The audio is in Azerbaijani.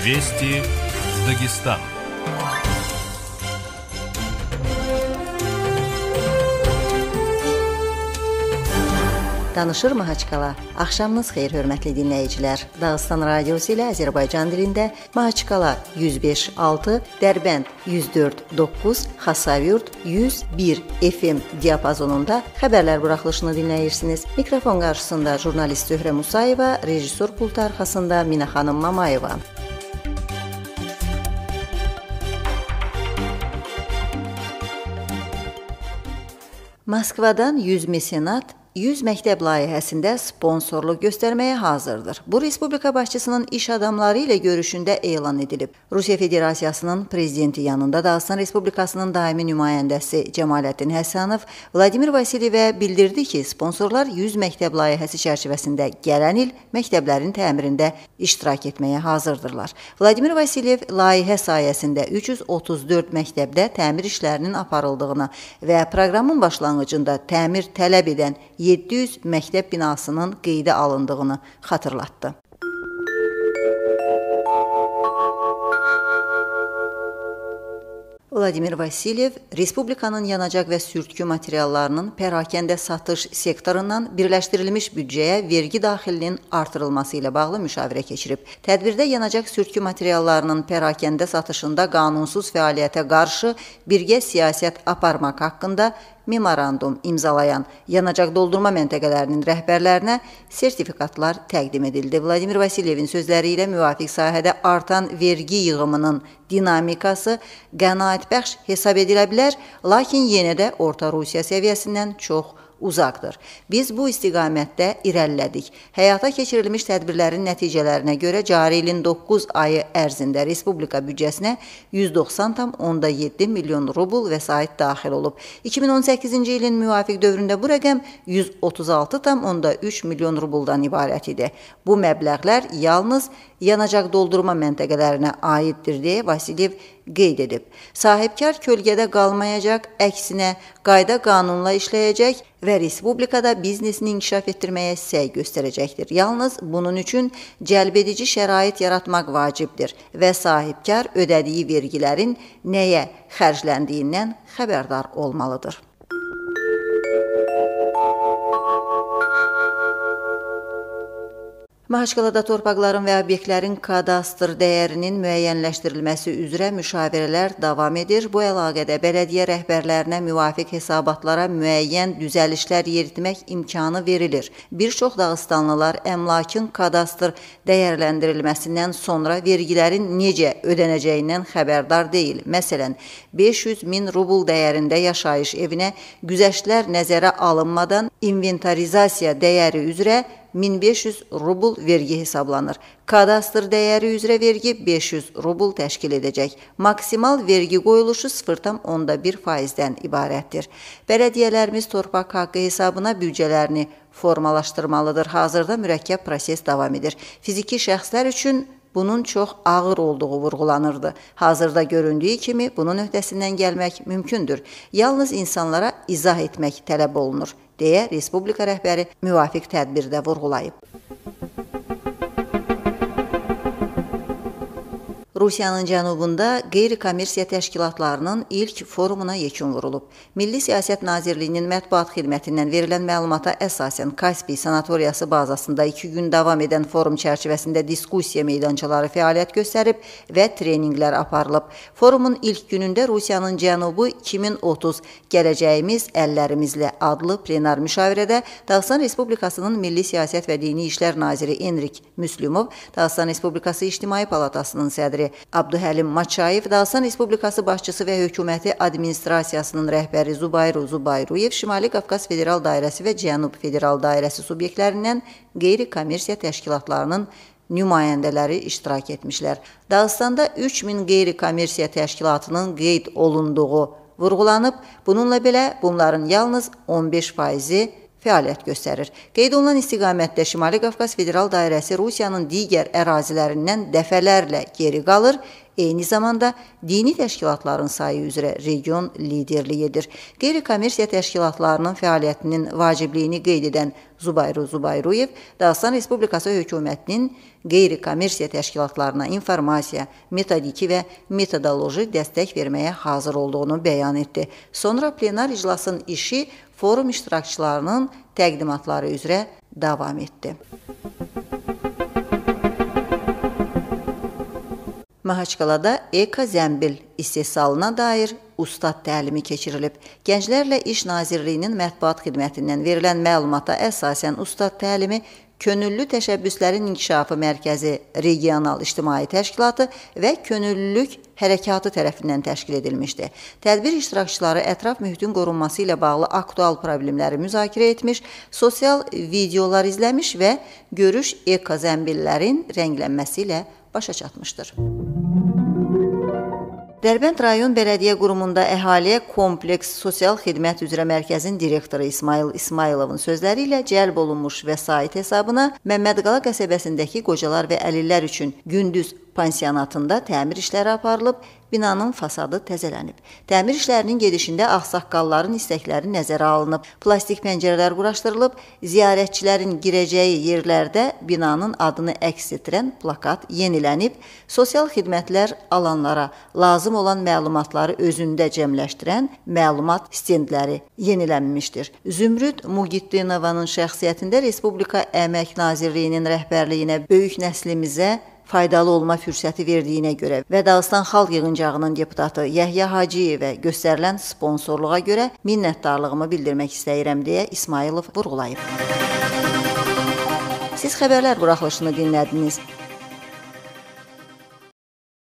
Вести из Дагестана. Danışır Mahaçqala. Axşamınız xeyir, hörmətli dinləyicilər. Dağıstan radiosu ilə Azərbaycan dilində Mahaçqala 105.6, Dərbənd 104.9, Xasavyurt 101 FM diapazonunda xəbərlər buraxılışını dinləyirsiniz. Mikrofon qarşısında jurnalist Zöhrə Musayeva, rejissor pultu arxasında Mina xanım Mamayeva. Moskvadan 100 mesenat 100 məktəb layihəsində sponsorluq göstərməyə hazırdır. Bu, Respublika başçısının iş adamları ilə görüşündə elan edilib. Rusiya Federasiyasının prezidenti yanında Dağıstan Respublikasının daimi nümayəndəsi Cəmaləddin Həsənov Vladimir Vasilyevə bildirdi ki, sponsorlar 100 məktəb layihəsi çərçivəsində gələn il məktəblərin təmirində iştirak etməyə hazırdırlar. Vladimir Vasilyev layihə sayəsində 334 məktəbdə təmir işlərinin aparıldığını və proqramın başlanğıcında təmir tələb edən 700 məktəb binasının qeydə alındığını xatırlatdı. Vladimir Vasilyev, Respublikanın yanacaq və sürtkü materiallarının pərakəndə satış sektorundan birləşdirilmiş büdcəyə vergi daxilinin artırılması ilə bağlı müşavirə keçirib. Tədbirdə yanacaq sürtkü materiallarının pərakəndə satışında qanunsuz fəaliyyətə qarşı birgə siyasət aparmaq haqqında memorandum imzalayan yanacaq doldurma məntəqələrinin rəhbərlərinə sertifikatlar təqdim edildi. Vladimir Vasilyevin sözləri ilə müvafiq sahədə artan vergi yığımının dinamikası qənaətbəxş hesab edilə bilər, lakin yenə də Orta Rusiya səviyyəsindən çox uzaqdır. Biz bu istiqamətdə irəlilədik. Həyata keçirilmiş tədbirlərin nəticələrinə görə cari ilin 9 ayı ərzində Respublika büdcəsinə 190,7 milyon rubl vəsait daxil olub. 2018-ci ilin müvafiq dövründə bu rəqəm 136,3 milyon rubldan ibarət idi. Bu məbləğlər yalnız yanacaq doldurma məntəqələrinə aiddir deyə Vasilyev qeyd edib. Sahibkar kölgədə qalmayacaq, əksinə qayda qanunla işləyəcək və Respublikada biznesini inkişaf etdirməyə səy göstərəcəkdir. Yalnız bunun üçün cəlbedici şərait yaratmaq vacibdir və sahibkar ödədiyi vergilərin nəyə xərcləndiyindən xəbərdar olmalıdır. Mahaçqalada torpaqların və obyektlərin kadastr dəyərinin müəyyənləşdirilməsi üzrə müşavirələr davam edir. Bu əlaqədə bələdiyyə rəhbərlərinə müvafiq hesabatlara müəyyən düzəlişlər yeritmək imkanı verilir. Bir çox dağıstanlılar əmlakın kadastr dəyərləndirilməsindən sonra vergilərin necə ödənəcəyindən xəbərdar deyil. Məsələn, 500 min rubl dəyərində yaşayış evinə güzəştlər nəzərə alınmadan inventarizasiya dəyəri üzrə 1500 rubl vergi hesablanır. Kadastr dəyəri üzrə vergi 500 rubl təşkil edəcək. Maksimal vergi qoyuluşu 0,1%-dən ibarətdir. Bələdiyyələrimiz torpaq haqqı hesabına büdcələrini formalaşdırmalıdır. Hazırda mürəkkəb proses davam edir. Fiziki şəxslər üçün bunun çox ağır olduğu vurğulanırdı. Hazırda göründüyü kimi bunun öhdəsindən gəlmək mümkündür. Yalnız insanlara izah etmək tələb olunur, deyə Respublika rəhbəri müvafiq tədbirdə vurğulayıb. Rusiyanın cənubunda qeyri-kommersiya təşkilatlarının ilk forumuna yekun vurulub. Milli Siyasət Nazirliyinin mətbuat xidmətindən verilən məlumata əsasən Kaspий sanatoriyası bazasında 2 gün davam edən forum çərçivəsində diskussiya meydançaları fəaliyyət göstərib və treninqlər aparılıb. Forumun ilk günündə Rusiyanın cənubu 2030 Gələcəyimiz əllərimizlə adlı plenar müşavirədə Dağıstan Respublikasının Milli Siyasət və Dini İşlər Naziri Enrik Müslümov, Dağıstan Respublikası İctimai Palatasının sədri Abduhəlim Maçayev, Dağıstan Respublikası başçısı və hökuməti administrasiyasının rəhbəri Zubayru Zubayruyev, Şimali Qafqaz Federal Dairəsi və Cənub Federal Dairəsi subyektlərindən qeyri-kommersiya təşkilatlarının nümayəndələri iştirak etmişlər. Dağıstanda 3000 qeyri-kommersiya təşkilatının qeyd olunduğu vurğulanıb, bununla belə bunların yalnız 15%-i fəaliyyət göstərir. Qeyd olunan istiqamətdə Şimali Qafqaz Federal Dairəsi Rusiyanın digər ərazilərindən dəfələrlə geri qalır, eyni zamanda dini təşkilatların sayı üzrə region liderlik edir. Qeyri-kommersiya təşkilatlarının fəaliyyətinin vacibliyini qeyd edən Zubayru Zubayruyev, Dağıstan Respublikası hökumətinin qeyri-kommersiya təşkilatlarına informasiya, metodiki və metodoloji dəstək verməyə hazır olduğunu bəyan etdi. Sonra plenar iclasın işi forum iştirakçılarının təqdimatları üzrə davam etdi. Mahaçqalada eko-zəmbil istehsalına dair ustad təlimi keçirilib. Gənclərlə İş Nazirliyinin mətbuat xidmətindən verilən məlumata əsasən ustad təlimi Könüllü Təşəbbüslərin İnkişafı Mərkəzi Regional İctimai Təşkilatı və Könüllülük Hərəkatı tərəfindən təşkil edilmişdi. Tədbir iştirakçıları ətraf mühitin qorunması ilə bağlı aktual problemləri müzakirə etmiş, sosial videolar izləmiş və görüş eko-zəmbillərin rənglənməsi ilə başa çatmışdır. Dərbənd rayon bələdiyyə qurumunda əhaliyə kompleks sosial xidmət üzrə mərkəzin direktoru İsmail İsmayılovun sözləri ilə cəlb olunmuş vəsait hesabına Məmmədqala qəsəbəsindəki qocalar və əlillər üçün gündüz pansionatında təmir işləri aparılıb, binanın fasadı təzələnib. Təmir işlərinin gedişində ağsaqqalların istəkləri nəzərə alınıb, plastik pəncərələr quraşdırılıb, ziyarətçilərin girəcəyi yerlərdə binanın adını əks etdirən plakat yenilənib, sosial xidmətlər alanlara lazım olan məlumatları özündə cəmləşdirən məlumat stendləri yenilənmişdir. Zümrüd Mugiddinovanın şəxsiyyətində Respublika Əmək Nazirliyinin rəhbərliyinə böyük nəslimizə faydalı olma fürsəti verdiyinə görə və Dağıstan Xalq Yığıncağının deputatı Yəhya Hacıyevə göstərilən sponsorluğa görə minnətdarlığımı bildirmək istəyirəm deyə İsmayılov vurğulayıb. Siz xəbərlər buraxılışını dinlədiniz.